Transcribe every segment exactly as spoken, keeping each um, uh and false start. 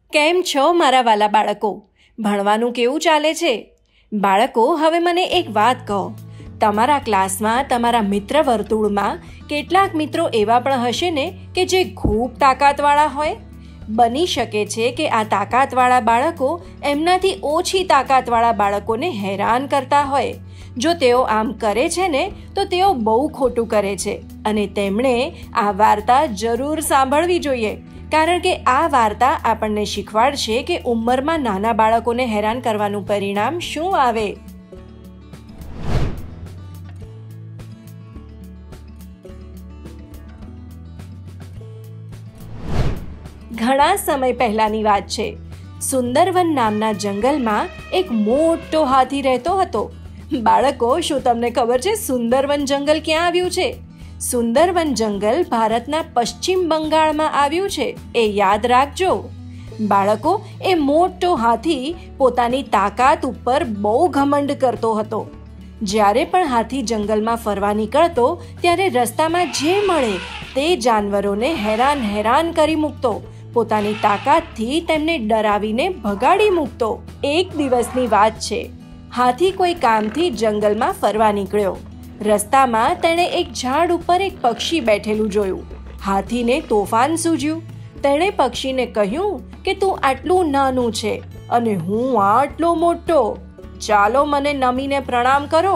કેમ છો મારા વાલા બાળકો? ભણવાનું કેવું ચાલે છે? બાળકો, હવે મને એક વાત કહો. તમારા ક્લાસમાં, તમારા મિત્ર વર્તુળમાં કેટલાક મિત્રો એવા પણ હશે ને કે જે ખૂબ તાકાતવાળા હોય? બની શકે છે કે આ તાકાતવાળા બાળકો એમનાથી ઓછી તાકાતવાળા બાળકોને હેરાન કરતા હોય. જો તેઓ આમ કરે છે ને તો તેઓ બહુ ખોટું કરે છે અને તેમણે આ વાર્તા જરૂર સાંભળવી જોઈએ, કારણ કે આ વાર્તા આપણને શીખવાડશે કે ઉંમરમાં નાના બાળકોને હેરાન કરવાનું પરિણામ શું આવે. ઘણા સમય પહેલાની વાત છે. સુંદરવન નામના જંગલમાં એક મોટો હાથી રહેતો હતો. બાળકો, શું તમને ખબર છે સુંદરવન જંગલ ક્યાં આવ્યું છે? સુંદરવન જંગલ ભારતના પશ્ચિમ બંગાળમાં આવ્યું છે, એ યાદ રાખજો. બાળકો, એ મોટો હાથી પોતાની તાકાત ઉપર બહુ ઘમંડ કરતો હતો. જ્યારે પણ હાથી જંગલમાં ફરવા નીકળતો ત્યારે રસ્તામાં જે મળે તે જાનવરોને હેરાન હેરાન કરી મૂકતો. પોતાની તાકાતથી તેમને ડરાવીને ભગાડી મૂકતો. એક દિવસની વાત છે. હાથી કોઈ કામથી જંગલમાં ફરવા નીકળ્યો. રસ્તામાં તેણે એક ઝાડ ઉપર એક પક્ષી બેઠેલું જોયું. હાથીને તોફાન સૂજ્યું. તેણે પક્ષીને કહ્યું કે તું આટલું નાનું છે અને હું આટલો મોટો, ચાલો મને નમીને પ્રણામ કરો.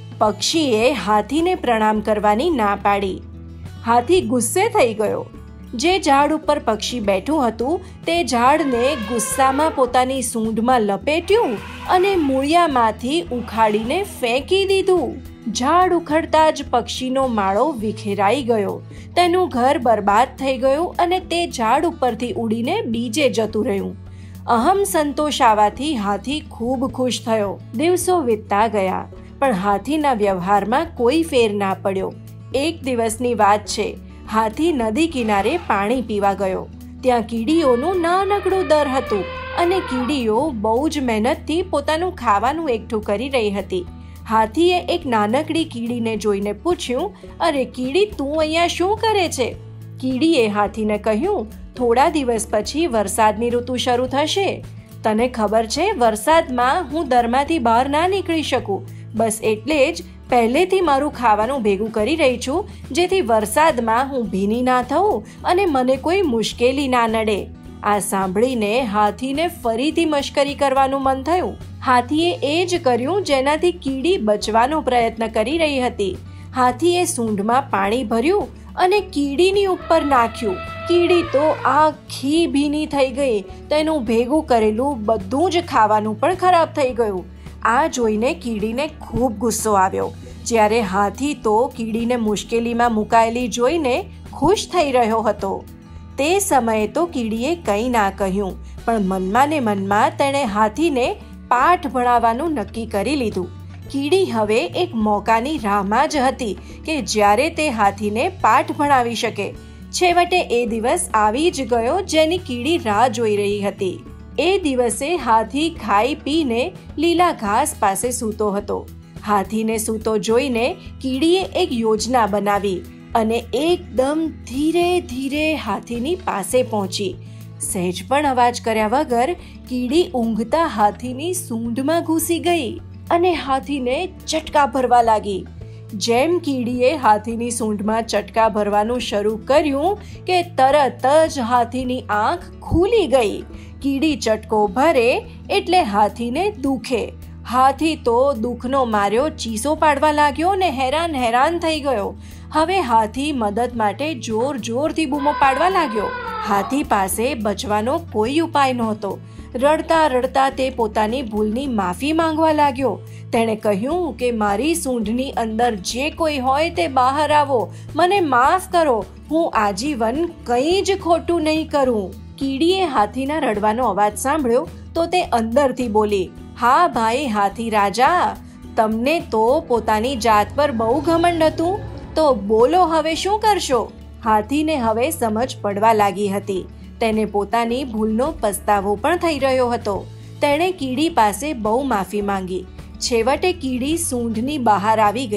પક્ષીએ હાથીને પ્રણામ કરવાની ના પાડી. હાથી ગુસ્સે થઈ ગયો. જે ઝાડ ઉપર પક્ષી બેઠું હતું તે ઝાડને ગુસ્સામાં પોતાની સૂંઢમાં લપેટ્યું અને મૂળિયામાંથી ઉખાડીને ફેંકી દીધું. ઝાડ ઉખડતા જ પક્ષીનો માળો વિખેરાઈ ગયો. તેનું ઘર બરબાદ થઈ ગયું અને તે ઝાડ ઉપરથી ઉડીને બીજે જતું રહ્યું. અહમ સંતોષ આવવાથી હાથી ખૂબ ખુશ થયો. દિવસો વીતતા ગયા પણ હાથીના વ્યવહારમાં કોઈ ફેર ના પડ્યો. એક દિવસની વાત છે. હાથી નદી કિનારે પાણી પીવા ગયો. ત્યાં કીડીઓનું નાનકડું દર હતું અને કીડીઓ બહુ જ મહેનતથી પોતાનું ખાવાનું એકઠું કરી રહી હતી. હાથીએ એક નાનકડી કીડીને જોઈને પૂછ્યું, અરે કીડી, તું અહીંયા શું કરે છે? કીડીએ હાથીને કહ્યું, થોડા દિવસ પછી વરસાદની ઋતુ શરૂ થશે. તને ખબર છે, વરસાદમાં હું દરમાંથી બહાર ના નીકળી શકું. બસ એટલે જ પહેલેથી મારું ખાવાનું ભેગું કરી રહી છું, જેથી વરસાદમાં હું ભીની ના થઉં અને મને કોઈ મુશ્કેલી ના નડે. આ સાંભળીને હાથીને ફરીથી મશ્કરી કરવાનું મન થયું. હાથીએ એ જ કર્યું જેનાથી કીડી બચવાનો પ્રયત્ન કરી રહી હતી. હાથીએ સૂંઢમાં પાણી ભર્યું અને કીડીની ઉપર નાખ્યું. કીડી તો આખી ભીની થઈ ગઈ. તેનું ભેગું કરેલું બધું જ ખાવાનું પણ ખરાબ થઈ ગયું. આ જોઈને કીડીને ખૂબ ગુસ્સો આવ્યો. જ્યારે હાથી તો કીડીને મુશ્કેલીમાં મુકાયેલી જોઈને ખુશ થઈ રહ્યો હતો. તે સમયે તો કીડીએ કંઈ ના કહ્યું, પણ મનમાં ને મનમાં તેણે હાથીને પાઠ ભણાવવાનું નક્કી કરી લીધું. કીડી હવે એક મોકાની રાહમાં જ હતી કે જ્યારે તે હાથીને પાઠ ભણાવી શકે. છેવટે એ દિવસ આવી જ ગયો જેની કીડી રાહ જોઈ રહી હતી. એ દિવસે હાથી ખાઈ પીને લીલા ઘાસ પાસે સૂતો હતો. હાથીને સૂતો જોઈને કીડીએ એક યોજના બનાવી અને એકદમ ધીરે ધીરે હાથીની પાસે પહોંચી. સહેજ પણ અવાજ કર્યા વગર કીડી ઊંઘતા હાથીની સૂંઢમાં ઘૂસી ગઈ અને હાથીને ચટકા ભરવા લાગી. જેમ કીડીએ હાથીની સૂંઢમાં ચટકા ભરવાનું શરૂ કર્યું કે તરત જ હાથીની આંખ ખુલી ગઈ. કીડી ચટકો ભરે એટલે હાથીને દુખે. હાથી તો દુઃખનો માર્યો ચીસો પાડવા લાગ્યો ને હેરાન હેરાન થઈ ગયો. હવે હાથી મદદ માટે જોર જોરથી બૂમો પાડવા લાગ્યો. હાથી પાસે બચવાનો કોઈ ઉપાય નહોતો. રડતા રડતા તે પોતાની ભૂલની માફી માંગવા લાગ્યો. તેણે કહ્યું કે મારી સૂંઢની અંદર જે કોઈ હોય તે બહાર આવો. મને માફ કરો. હું આજીવન કંઈ જ ખોટું નહીં કરું. કીડીએ હાથીના રડવાનો અવાજ સાંભળ્યો તો તે અંદરથી બોલી, હા ભાઈ હાથી રાજા, તમને તો પોતાની જાત પર બહુ ઘમંડ હતું, તો બોલો હવે શું કરશો? હાથીને હવે સમજ પડવા લાગી હતી. તેને પોતાની ભૂલનો પસ્તાવો પણ થઈ રહ્યો હતો. તેણે કીડી પાસે બહુ માફી માંગી. છેવટે કીડી સૂંઢની બહાર આવી ગઈ.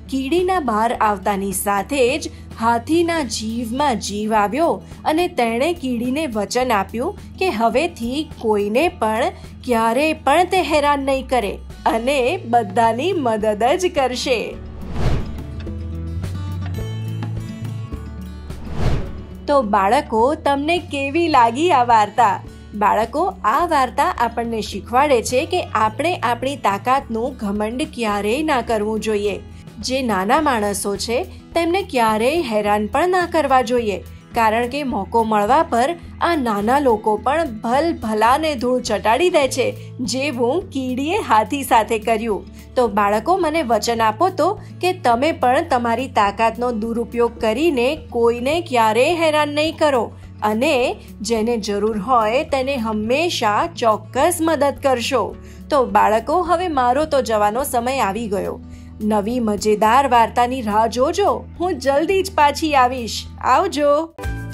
કીડીના બહાર આવતાની સાથે જ હાથીના જીવમાં જીવ આવ્યો અને તેણે કીડીને વચન આપ્યું કે હવેથી કોઈને પણ ક્યારેય પણ તે હેરાન નહીં કરે અને બધાની મદદ જ કરશે. તો બાળકો, તમને કેવી લાગી આ વાર્તા? બાળકો, આ વાર્તા આપણને શીખવાડે છે કે આપણે આપણી તાકાતનું ઘમંડ ક્યારેય ના કરવું જોઈએ. જે નાના માણસો છે તેમને ક્યારેય હેરાન પણ ના કરવા જોઈએ, કારણ કે મોકો મળવા પર આ નાના લોકો પણ ભલ ભલાને ધૂળ ચટાડી દે છે, જેવું કીડીએ હાથી સાથે કર્યું. તો બાળકો, મને વચન આપો તો કે તમે પણ તમારી તાકાતનો દુરુપયોગ કરીને કોઈને ક્યારેય હેરાન નહીં કરો અને જેને જરૂર હોય તેને હંમેશા ચોક્કસ મદદ કરશો. તો બાળકો, હવે મારો તો જવાનો સમય આવી ગયો. નવી મજેદાર વાર્તાની રાહ જોજો. હું જલ્દી જ પાછી આવીશ. આવજો.